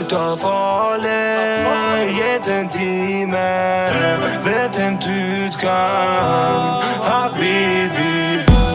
ut av farlig. Gitt en time, vet en utgang.